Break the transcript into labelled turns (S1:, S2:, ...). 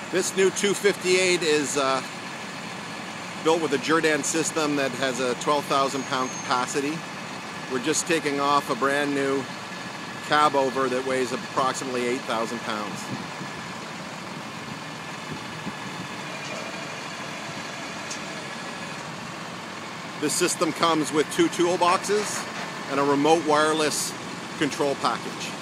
S1: This new 258 is built with a Jerr Dan system that has a 12,000 pound capacity. We're just taking off a brand new cab over that weighs approximately 8,000 pounds. This system comes with 2 toolboxes and a remote wireless control package.